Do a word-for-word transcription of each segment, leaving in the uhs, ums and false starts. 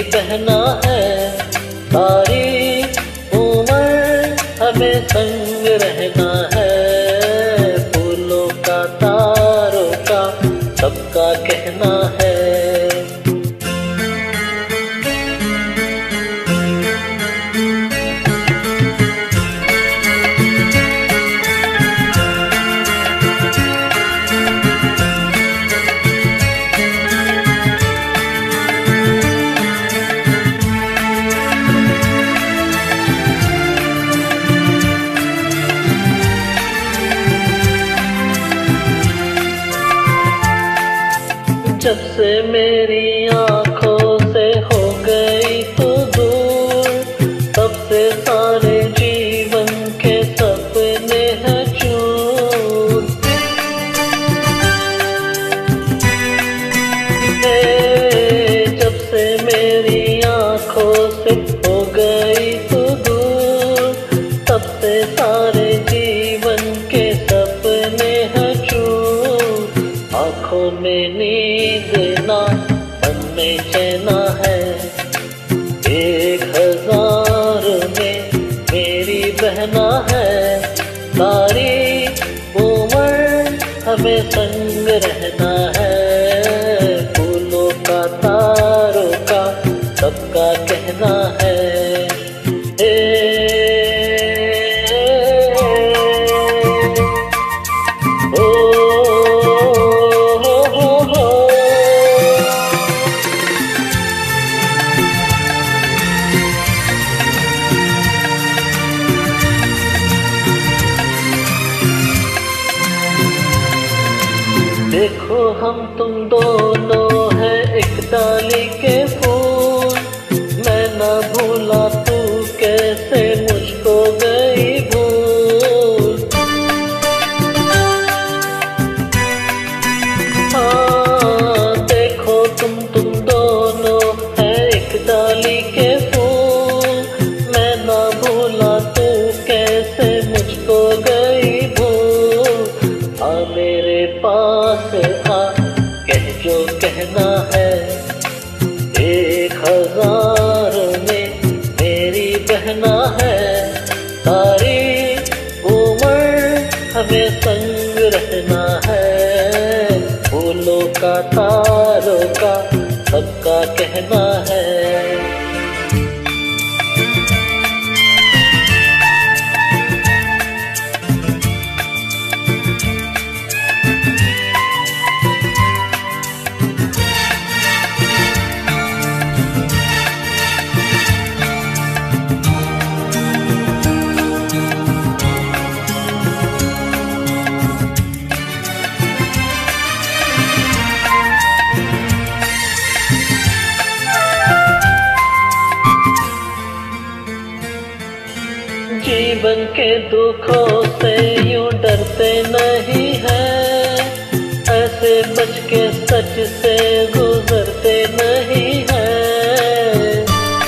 बहना है, सारी उम्र हमें संग रहना है। फूलों का तारों का सबका कहना है। जब से मेरी आँखों से हो गई तू दूर, तब से सारे जीवन के सपने हैं चूर। जब से मेरी आँखों से हो गई तू दूर, तब से सारे जीवन के सपने हैं चूर। आँखों में नींद ना, मन में चैना है, एक हजार में मेरी बहना है। सारी उम्र हमें संग रहना है। फूलों का तारों का सबका कहना है। देखो हम तुम दोनों हैं एक डाली के फूल, मैं ना भूला तू कैसे मुझको गई भूल। हाँ देखो तुम तुम दोनों हैं एक डाली के फूल, मैं ना भूला तू कैसे मुझको गई भूल। आ मेरे पास आ, कह जो कहना है, एक हजार में मेरी बहना है। सारी उम्र हमें संग रहना है। फूलों का तारों का सबका कहना है। जीवन के दुखों से यूं डरते नहीं हैं, ऐसे बच के सच से गुजरते नहीं हैं।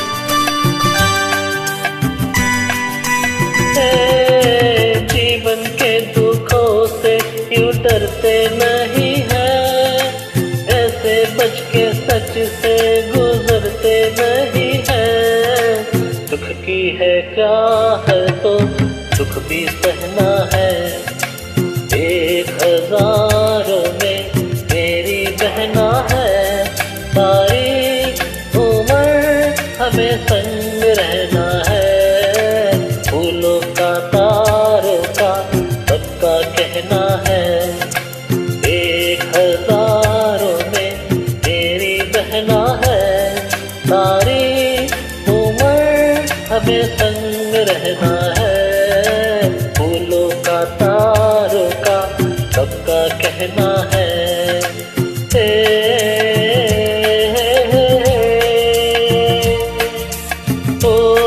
जीवन के दुखों से यूं डरते नहीं हैं, ऐसे बच के सच से गुजरते नहीं हैं। दुख की है क्या है तो दुख भी सहना है। एक हजार में मेरी बहना है। सारी उम्र हमें संग रहना है। फूलों का तारों का सबका कहना है। एक हजारों में मेरी बहना है। सारी उम्र हमें संग रहना है। फूलों का तारों का सबका कहना है। ओ